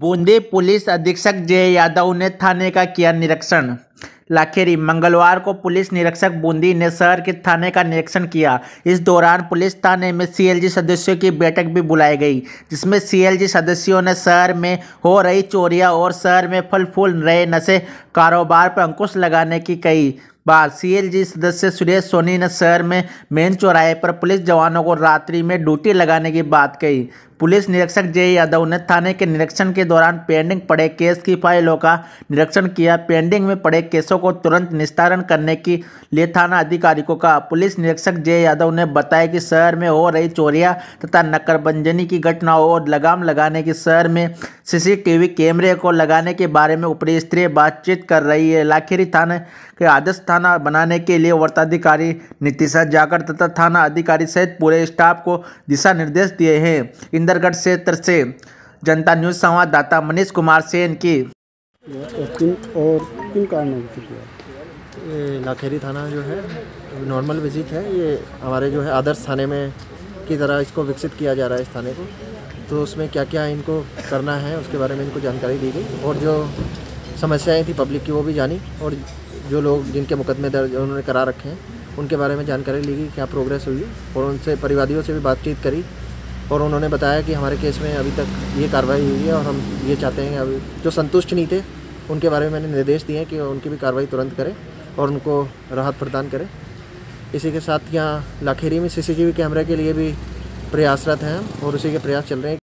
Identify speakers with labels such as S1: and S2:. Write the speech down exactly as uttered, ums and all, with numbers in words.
S1: Bundi police अधीक्षक जय यादव ने थाने का किया निरीक्षण। लाखेरी मंगलवार को पुलिस निरीक्षक बूंदी ने शहर के थाने का निरीक्षण किया। इस दौरान पुलिस थाने में सीएलजी सदस्यों की बैठक भी बुलाई गई, जिसमें सीएलजी सदस्यों ने शहर में हो रही चोरियां और शहर में फल फूल रहे नशे कारोबार पर अंकुश लगाने की कही बात। सीएलजी सदस्य सुरेश सोनी ने शहर में मेन चौराहे पर पुलिस जवानों को रात्रि में ड्यूटी लगाने की बात कही। पुलिस निरीक्षक जय यादव ने थाने के निरीक्षण के दौरान पेंडिंग पड़े केस की फाइलों का निरीक्षण किया। पेंडिंग में पड़े केसों को तुरंत निस्तारण करने के लिए थाना अधिकारी को कहा। पुलिस निरीक्षक जय यादव ने बताया कि शहर में हो रही चोरियां तथा नकरबंजनी की घटनाओं और लगाम लगाने की शहर में सीसीटीवी कैमरे को लगाने के बारे में ऊपरी स्तरीय बातचीत कर रही है। लाखेरी थाने के आदर्श थाना बनाने के लिए वरिष्ठाधिकारी नीतिशा जाकर तथा थाना अधिकारी सहित पूरे स्टाफ को दिशा निर्देश दिए हैं। इंदरगढ़ क्षेत्र से जनता न्यूज संवाददाता मनीष कुमार सेन की।
S2: और किन और किन कारणों से किया?
S3: ये लाखेरी थाना जो है नॉर्मल विजिट है। ये हमारे जो है आदर्श थाने में की तरह इसको विकसित किया जा रहा है इस थाने को। तो उसमें क्या क्या इनको करना है उसके बारे में इनको जानकारी दी गई और जो समस्याएं थी पब्लिक की वो भी जानी और जो लोग जिनके मुकदमे दर्ज उन्होंने करा रखे हैं उनके बारे में जानकारी ली गई, क्या प्रोग्रेस हुई और उनसे परिवादियों से भी बातचीत करी और उन्होंने बताया कि हमारे केस में अभी तक ये कार्रवाई हुई है और हम ये चाहते हैं अभी जो संतुष्ट नहीं थे उनके बारे में मैंने निर्देश दिए कि उनकी भी कार्रवाई तुरंत करें और उनको राहत प्रदान करें। इसी के साथ यहाँ लाखेरी में सीसीटीवी कैमरे के लिए भी प्रयासरत हैं और उसी के प्रयास चल रहे हैं।